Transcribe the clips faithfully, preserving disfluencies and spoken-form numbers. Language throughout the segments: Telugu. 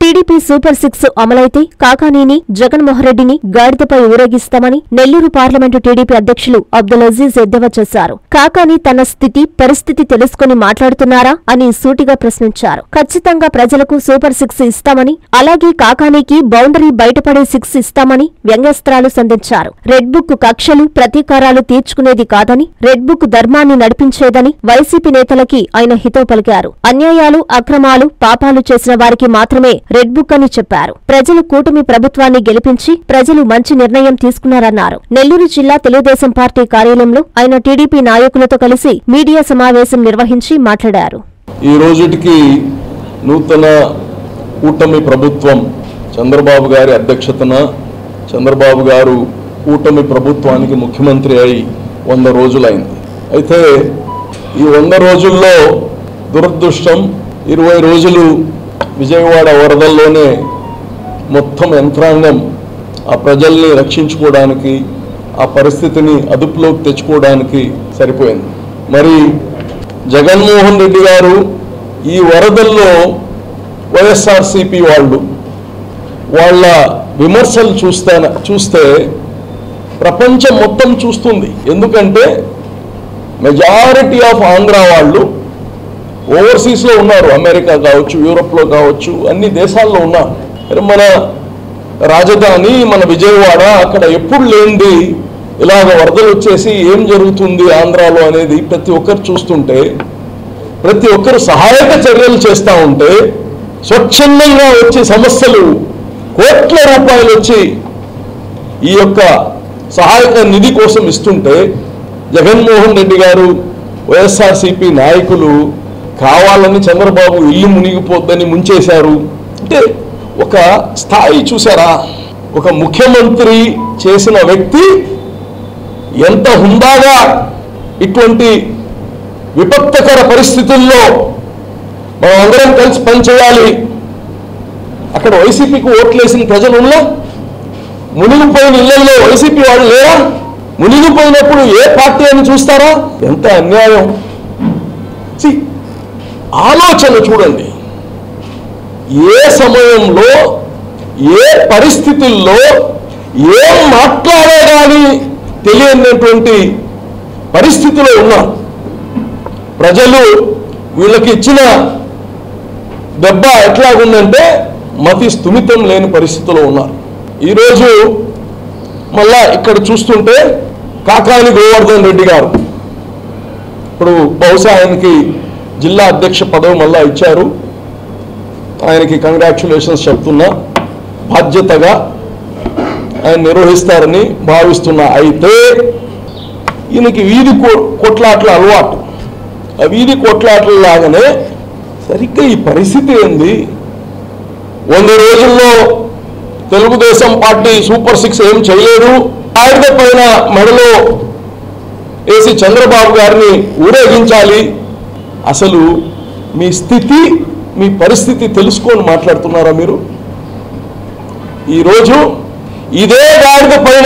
టీడీపీ సూపర్ సిక్స్ అమలైతే కాకానీని జగన్మోహన్ రెడ్డిని గాడిదపై ఊరేగిస్తామని నెల్లూరు పార్లమెంటు టీడీపీ అధ్యక్షులు అబ్దుల్ అజీజ్ ఎద్దేవా చేశారు. కాకానీ తన స్థితి పరిస్థితి తెలుసుకుని మాట్లాడుతున్నారా అని సూటిగా ప్రశ్నించారు. ఖచ్చితంగా ప్రజలకు సూపర్ సిక్స్ ఇస్తామని, అలాగే కాకానీకి బౌండరీ బయటపడే సిక్స్ ఇస్తామని వ్యంగ్యాస్త్రాలు సంధించారు. రెడ్ బుక్ కక్షలు ప్రతీకారాలు తీర్చుకునేది కాదని, రెడ్ బుక్ ధర్మాన్ని నడిపించేదని వైసీపీ నేతలకి ఆయన హితవు పలికారు. అన్యాయాలు, అక్రమాలు, పాపాలు చేసిన వారికి మాత్రమే రెడ్ బుక్ అని చెప్పారు. ప్రజలు కూటమి ప్రభుత్వాన్ని గెలిపించి ప్రజలు మంచి నిర్ణయం తీసుకున్నారన్నారు. నెల్లూరు జిల్లా తెలుగుదేశం పార్టీ కార్యాలయంలో ఆయన టీడీపీ నాయకులతో కలిసి మీడియా సమావేశం నిర్వహించి మాట్లాడారు. ఈ రోజుటికి నూతన కూటమి ప్రభుత్వం చంద్రబాబు గారి అధ్యక్షతన చంద్రబాబు గారు కూటమి ప్రభుత్వానికి ముఖ్యమంత్రి అయి వంద రోజులైంది. అయితే ఈ వంద రోజుల్లో దురదృష్టం ఇరవై రోజులు విజయవాడ వరదల్లోనే మొత్తం యంత్రాంగం ఆ ప్రజల్ని రక్షించుకోవడానికి, ఆ పరిస్థితిని అదుపులోకి తెచ్చుకోవడానికి సరిపోయింది. మరి జగన్మోహన్ రెడ్డి గారు ఈ వరదల్లో వైఎస్ఆర్సీపీ వాళ్ళు వాళ్ళ విమర్శలు చూస్తా చూస్తే ప్రపంచం మొత్తం చూస్తుంది. ఎందుకంటే మెజారిటీ ఆఫ్ ఆంధ్ర వాళ్ళు ఓవర్సీస్లో ఉన్నారు. అమెరికా కావచ్చు, యూరోప్లో కావచ్చు, అన్ని దేశాల్లో ఉన్నారు. మన రాజధాని మన విజయవాడ, అక్కడ ఎప్పుడు లేనిది ఇలాగ వరదలు వచ్చేసి ఏం జరుగుతుంది ఆంధ్రాలో అనేది ప్రతి ఒక్కరు చూస్తుంటే, ప్రతి ఒక్కరు సహాయక చర్యలు చేస్తూ ఉంటే, స్వచ్ఛందంగా వచ్చే సమస్యలు కోట్ల రూపాయలు వచ్చి ఈ యొక్క సహాయక నిధి కోసం ఇస్తుంటే జగన్మోహన్ రెడ్డి గారు, వైఎస్ఆర్సీపీ నాయకులు కావాలని చంద్రబాబు ఇల్లు మునిగిపోద్దని ముంచేశారు. అంటే ఒక స్థాయి చూసారా? ఒక ముఖ్యమంత్రి చేసిన వ్యక్తి ఎంత హుందాగా ఇటువంటి విపత్కర పరిస్థితుల్లో మనం అందరం కలిసి పనిచేయాలి. అక్కడ వైసీపీకి ఓట్లేసిన ప్రజలు ఉన్నా, మునిగిపోయిన ఇళ్లలో వైసీపీ వాళ్ళు లేరా? మునిగిపోయినప్పుడు ఏ పార్టీ అని చూస్తారా? ఎంత అన్యాయం! ఆలోచన చూడండి. ఏ సమయంలో, ఏ పరిస్థితుల్లో ఏం మాట్లాడేగాని తెలియనటువంటి పరిస్థితిలో ఉన్నారు ప్రజలు. వీళ్ళకి ఇచ్చిన దెబ్బ ఎట్లాగుందంటే మతి స్థుమితం లేని పరిస్థితిలో ఉన్నారు. ఈరోజు మళ్ళా ఇక్కడ చూస్తుంటే కాకాని గోవర్ధన్ రెడ్డి గారు ఇప్పుడు బహుశా ఆయనకి జిల్లా అధ్యక్ష పదవి మళ్ళా ఇచ్చారు. ఆయనకి కంగ్రాచ్యులేషన్స్ చెప్తున్నా. బాధ్యతగా ఆయన నిర్వహిస్తారని భావిస్తున్నా. అయితే ఈయనకి వీధి కొట్లాట్ల అలవాటు. ఆ వీధి కొట్లాట్ల లాగానే సరిగ్గా ఈ పరిస్థితి ఏంది? వంద రోజుల్లో తెలుగుదేశం పార్టీ సూపర్ సిక్స్ ఏం చేయలేదు. ఆయుధ పైన మెడలో వేసి చంద్రబాబు గారిని ఊరేగించాలి. అసలు మీ స్థితి, మీ పరిస్థితి తెలుసుకొని మాట్లాడుతున్నారా మీరు? ఈరోజు ఇదే గాడిద పైన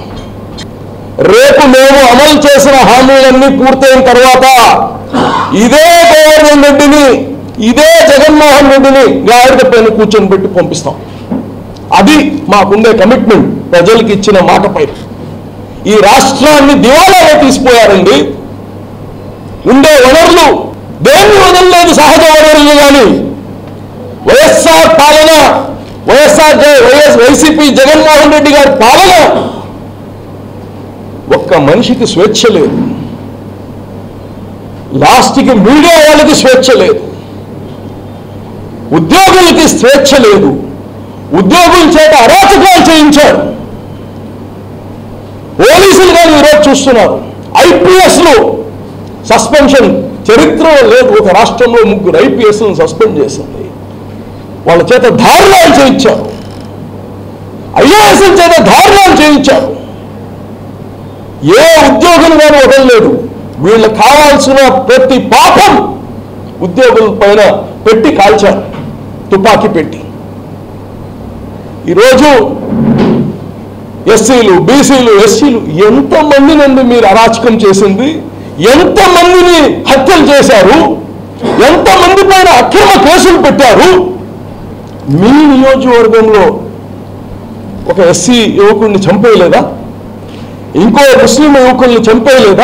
రేపు మేము అమలు చేసిన హామీలన్నీ పూర్తయిన తర్వాత ఇదే గోవర్ధన్ రెడ్డిని, ఇదే జగన్మోహన్ రెడ్డిని గాడిద పైన కూర్చొని పెట్టి పంపిస్తాం. అది మాకుండే కమిట్మెంట్. ప్రజలకు ఇచ్చిన మాటపై ఈ రాష్ట్రాన్ని దివాళాలో తీసిపోయారండి. ఉండే వనరులు దేన్ని వదలలేదు, సహజ వనరులు. కానీ వైఎస్ఆర్ పాలన, YSR YS YCP Jaganmohan Reddy గారి పాలన ఒక్క మనిషికి స్వేచ్ఛ లేదు. లాస్ట్కి మీడియా వాళ్ళకి స్వేచ్ఛ లేదు, ఉద్యోగులకి స్వేచ్ఛ లేదు. ఉద్యోగుల చేత అరాచకాలు చేయించారు. పోలీసులు కానీ ఈరోజు చూస్తున్నారు. ఐపీఎస్లు సస్పెన్షన్ చరిత్రలో లేదు. ఒక రాష్ట్రంలో ముగ్గురు ఐపీఎస్లను సస్పెండ్ చేసింది. వాళ్ళ చేత దారుణాలు చేయించారు. ఐఏఎస్ల చేత దారుణాలు చేయించారు. ఏ ఉద్యోగులు కానీ వదలలేదు. వీళ్ళకి కావాల్సిన ప్రతి పాపం ఉద్యోగుల పైన పెట్టి కాల్చారు, తుపాకీ పెట్టి. ఈరోజు ఎస్సీలు, బీసీలు, ఎస్సీలు ఎంతమందినండి మీరు అరాచకం చేసింది? ఎంతమందిని హత్యలు చేశారు? ఎంతమంది పైన అక్రమ కేసులు పెట్టారు? మీ నియోజకవర్గంలో ఒక ఎస్సీ యువకుడిని చంపేయలేదా? ఇంకో ముస్లిం యువకుల్ని చంపేయలేదా?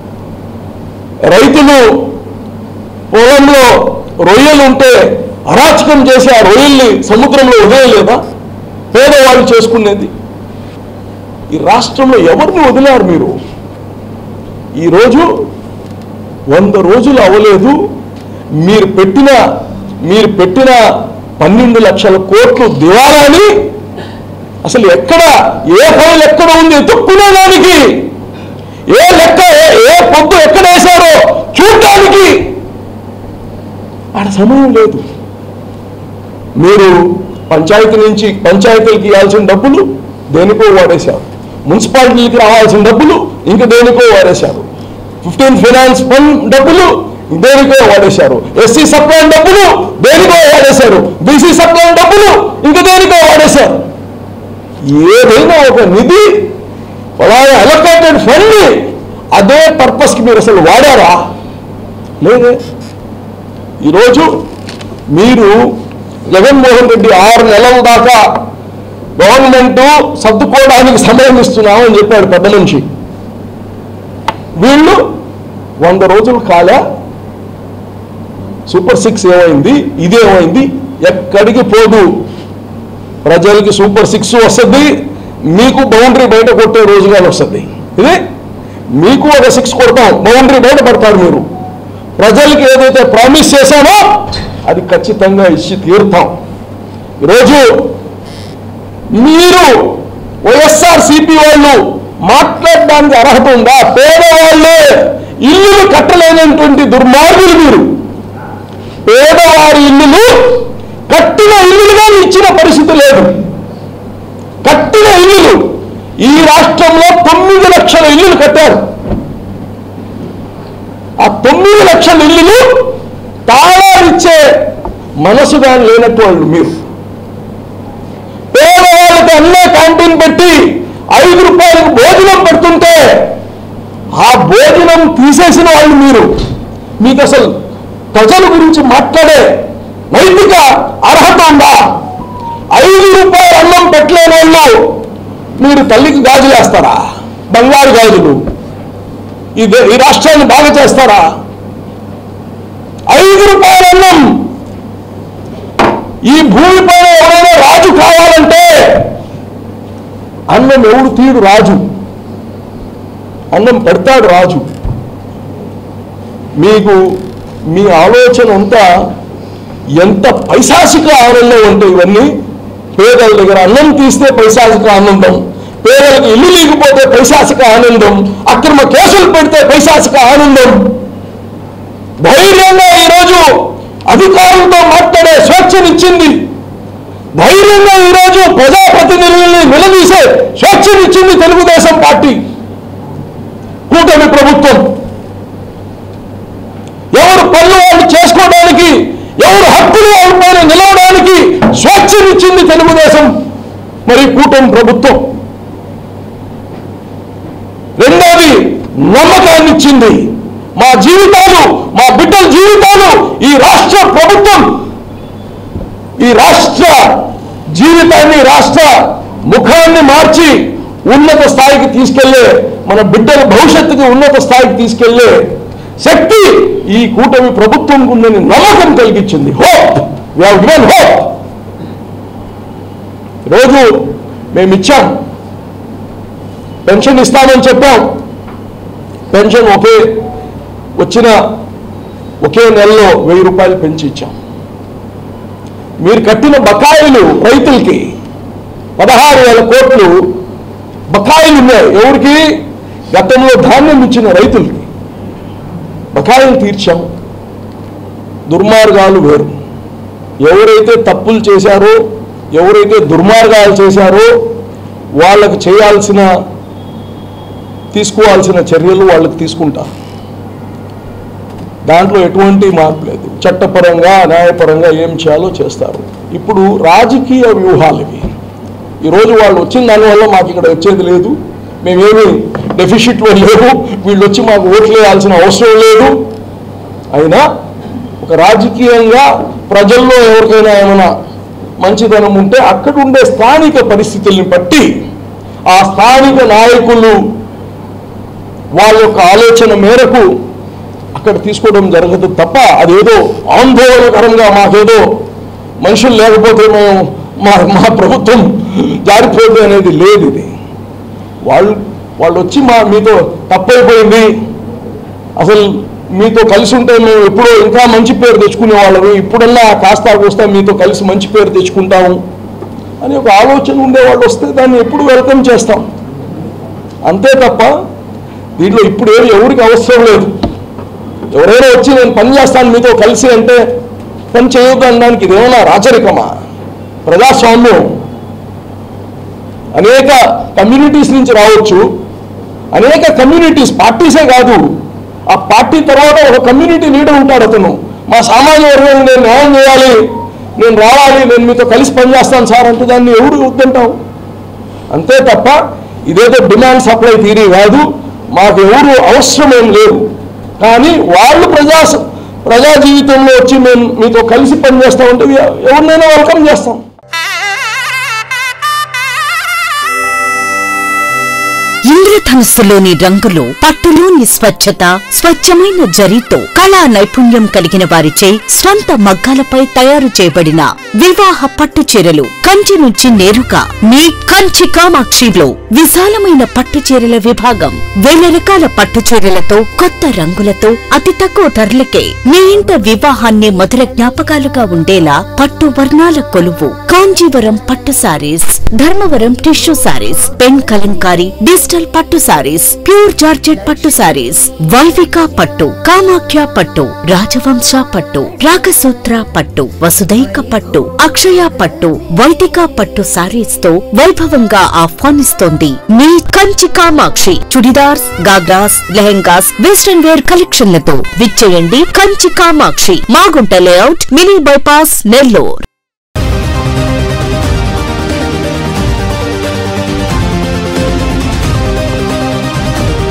రైతులు పొలంలో రొయ్యలు ఉంటే అరాచకం చేసి ఆ రొయ్యల్ని సముద్రంలో వదిలేయలేదా? పేదవాళ్ళు చేసుకునేది. ఈ రాష్ట్రంలో ఎవరిని వదిలారు మీరు? ఈరోజు వంద రోజులు అవ్వలేదు, మీరు పెట్టిన మీరు పెట్టిన పన్నెండు లక్షల కోట్లు దివాలాని అసలు ఎక్కడ, ఏ ఫైల్ ఎక్కడ ఉంది ఎత్తుక్కునేదానికి, ఏ లెక్క ఏ పొద్దు ఎక్కడ వేశారో చూడటానికి ఆడ సమయం లేదు. మీరు పంచాయతీ నుంచి పంచాయతీలకు ఇవ్వాల్సిన డబ్బులు దేనికో వాడేశారు, మున్సిపాలిటీలకు రావాల్సిన డబ్బులు ఇంక దేనికో వాడేశారు, ఫిఫ్టీన్ ఫైనాన్స్ ఫండ్ డబ్బులు దేనికో వాడేశారు, ఎస్సీ సప్లైన్ డబ్బులు దేనికో వాడేశారు, బీసీ సప్లైన్ డబ్బులు ఇంక దేనికో వాడేశారు. ఏదైనా ఒక నిధి అలాగే అలొకేటెడ్ ఫండ్ అదే పర్పస్కి మీరు అసలు వాడారా? లేదే. ఈరోజు మీరు జగన్మోహన్ రెడ్డి ఆరు నెలల దాకా గవర్నమెంట్ సర్దుకోవడానికి సమయం ఇస్తున్నామని చెప్పాడు పెద్ద మనిషి. వీళ్ళు వంద రోజులు కాలే, సూపర్ సిక్స్ ఏమైంది, ఇదేమైంది, ఎక్కడికి పోదు. ప్రజలకి సూపర్ సిక్స్ వస్తుంది, మీకు బౌండరీ బయట కొట్టే రోజుగానే వస్తుంది. ఇదే మీకు ఒక సిక్స్ కొడతాం, బౌండరీ బయట పడతారు మీరు. ప్రజలకి ఏదైతే ప్రామిస్ చేశామో అది ఖచ్చితంగా ఇచ్చి తీరుతాం. ఈరోజు మీరు వైఎస్ఆర్ సిపి వాళ్ళు మాట్లాడడానికి అర్హత ఉందా? పేదవాళ్ళే ఇల్లులు కట్టలేనటువంటి దుర్మార్గులు మీరు. పేదవారి ఇల్లులు కట్టిన ఇల్లులుగా ఇచ్చిన పరిస్థితి లేదు. కట్టిన ఇల్లులు ఈ రాష్ట్రంలో తొమ్మిది లక్షల ఇల్లులు కట్టారు. ఆ తొమ్మిది లక్షల ఇల్లులు తాళాలిచ్చే మనసుగా లేనటువంటి మీరు. పేదవాళ్ళకి అన్నే క్యాంటీన్ పెట్టి ఐదు రూపాయలకు భోజనం పెడుతుంటే ఆ భోజనం తీసేసిన వాళ్ళు మీరు. మీకు అసలు ప్రజల గురించి మాట్లాడే నైతిక అర్హత ఉందా? ఐదు రూపాయల అన్నం పెట్టలేని వాళ్ళు మీరు తల్లికి గాజులు వేస్తారా? బంగారు గాజులు ఈ ఈ రాష్ట్రాన్ని బాగా చేస్తారా? ఐదు రూపాయల అన్నం. ఈ భూమిపైన ఎవరైనా రాజు కావాలంటే అన్నం ఎవడు తీడు? రాజు అన్నం పెడతాడు. రాజు మీకు మీ ఆలోచన అంతా ఎంత పైశాసిక ఆనందం అంటే ఇవన్నీ. పేదల దగ్గర అన్నం తీస్తే పైశాసిక ఆనందం, పేదలకు ఇల్లు లేకపోతే పైశాసిక ఆనందం, అక్రమ కేసులు పెడితే పైశాసిక ఆనందం. ధైర్యంగా ఈరోజు అధికారులతో మాట్లాడే స్వేచ్ఛనిచ్చింది, ధైర్యంగా ఈరోజు ప్రజాప్రతినిధుల్ని నిలదీసే స్వేచ్ఛనిచ్చింది తెలుగుదేశం పార్టీ, కూటమి ప్రభుత్వం. ఎవరు పనులు వాళ్ళు చేసుకోవడానికి, ఎవరు హక్కులు వాళ్ళ పైన నిలవడానికి స్వేచ్ఛనిచ్చింది తెలుగుదేశం మరి కూటమి ప్రభుత్వం. రెండోది నమ్మకాన్ని ఇచ్చింది. మా జీవితాలు, మా బిడ్డల జీవితాలు ఈ రాష్ట్ర ప్రభుత్వం, ఈ రాష్ట్ర జీవితాన్ని, రాష్ట్ర ముఖాన్ని మార్చి ఉన్నత స్థాయికి తీసుకెళ్లే, మన బిడ్డల భవిష్యత్తుకి ఉన్నత స్థాయికి తీసుకెళ్లే శక్తి ఈ కూటమి ప్రభుత్వం ఉందని నమ్మకం కలిగించింది. Hope, we have given hope. రోజు మేము ఇచ్చాం, పెన్షన్ ఇస్తామని చెప్పాం. పెన్షన్ ఒకే వచ్చిన ఒకే నెలలో వెయ్యి రూపాయలు పెంచి ఇచ్చాం. మీరు కట్టిన బకాయిలు రైతులకి పదహారు వేల కోట్లు బకాయిలు ఉన్నాయి. ఎవరికి? గతంలో ధాన్యం ఇచ్చిన రైతులకి బకాయిలు తీర్చాం. దుర్మార్గాలు వేరు. ఎవరైతే తప్పులు చేశారో, ఎవరైతే దుర్మార్గాలు చేశారో వాళ్ళకు చేయాల్సిన, తీసుకోవాల్సిన చర్యలు వాళ్ళకి తీసుకుంటారు. దాంట్లో ఎటువంటి మార్పు లేదు. చట్టపరంగా, న్యాయపరంగా ఏం చేయాలో చేస్తారు. ఇప్పుడు రాజకీయ వ్యూహాలకి ఈరోజు వాళ్ళు వచ్చిన దానివల్ల మాకు ఇక్కడ వచ్చేది లేదు, మేమేమి డెఫిషిట్లో లేవు, వీళ్ళు వచ్చి మాకు ఓట్లు వేయాల్సిన అవసరం లేదు. అయినా ఒక రాజకీయంగా ప్రజల్లో ఎవరికైనా ఏమైనా మంచితనం ఉంటే అక్కడ ఉండే స్థానిక పరిస్థితుల్ని బట్టి ఆ స్థానిక నాయకులు వాళ్ళ యొక్క ఆలోచన మేరకు అక్కడ తీసుకోవడం జరగదు తప్ప అదేదో ఆందోళనకరంగా మాకేదో మనుషులు లేకపోతే మేము మా మా ప్రభుత్వం జారిపోతుంది అనేది లేదు. ఇది వాళ్ళు వాళ్ళు వచ్చి మా మీతో తప్పైపోయింది, అసలు మీతో కలిసి ఉంటే మేము ఎప్పుడో ఇంకా మంచి పేరు తెచ్చుకునే వాళ్ళము, ఇప్పుడన్నా కాస్తా కోస్తా మీతో కలిసి మంచి పేరు తెచ్చుకుంటాము అని ఒక ఆలోచన ఉండేవాళ్ళు వస్తే దాన్ని ఎప్పుడు వెల్కమ్ చేస్తాం అంతే తప్ప దీంట్లో ఇప్పుడు ఏమి ఎవరికి అవసరం లేదు. ఎవరైనా వచ్చి నేను పని చేస్తాను మీతో కలిసి అంటే పని చేయొద్దు అనడానికి ఇదేమన్నా రాచరికమా? ప్రజాస్వామ్యం అనేక కమ్యూనిటీస్ నుంచి రావచ్చు, అనేక కమ్యూనిటీస్ పార్టీసే కాదు, ఆ పార్టీ తర్వాత ఒక కమ్యూనిటీ లీడర్ ఉంటాడు. అతను మా సామాజిక వర్గం నేను న్యాయం చేయాలి, నేను రావాలి, నేను మీతో కలిసి పనిచేస్తాను సార్ అంటే దాన్ని ఎవరు వద్దంటాం అంతే తప్ప ఇదేదో డిమాండ్ సప్లై థియరీ కాదు. మాకు ఎవరు అవసరం ఏం లేదు, కానీ వాళ్ళు ప్రజా ప్రజా జీవితంలో వచ్చి మేము మీతో కలిసి పనిచేస్తామంటే ఎవరినైనా వెల్కమ్ చేస్తాం. ఇంద్రధనుస్సులోని రంగులు, పట్టులోని స్వచ్ఛత, స్వచ్ఛమైన జరీతో కళా నైపుణ్యం కలిగిన వారిచే స్వంత మగ్గాలపై తయారు చేయబడిన వివాహ పట్టు చీరలు కంచి నుంచి నేరుగా మీ కంచి కామాక్షిలో విశాలమైన పట్టు చీరల విభాగం. వేల రకాల పట్టు చీరలతో కొత్త రంగులతో అతి తక్కువ ధరలకే మీ ఇంట వివాహాన్ని మధుర జ్ఞాపకాలుగా ఉండేలా పట్టు వర్ణాల కొలువు కాంజీవరం పట్టు sarees, Dharmavaram tissue sarees, pen Kalamkari digital పట్టు సారీస్, ప్యూర్ జార్జెట్ పట్టు సారీస్, వైవిక పట్టు, కామాఖ్య పట్టు, రాజవంశ పట్టు, రాగసూత్ర పట్టు, వసుదైక పట్టు, అక్షయ పట్టు, వైదిక పట్టు సారీస్ తో వైభవంగా ఆహ్వానిస్తోంది మీ కంచి కామాక్షి. చుడిదార్స్, గాగ్రాస్, లెహెంగాస్, వెస్టర్న్ వేర్ కలెక్షన్లతో విచ్చేయండి Kanchi Kamakshi, Magunta layout, mini bypass, Nellore.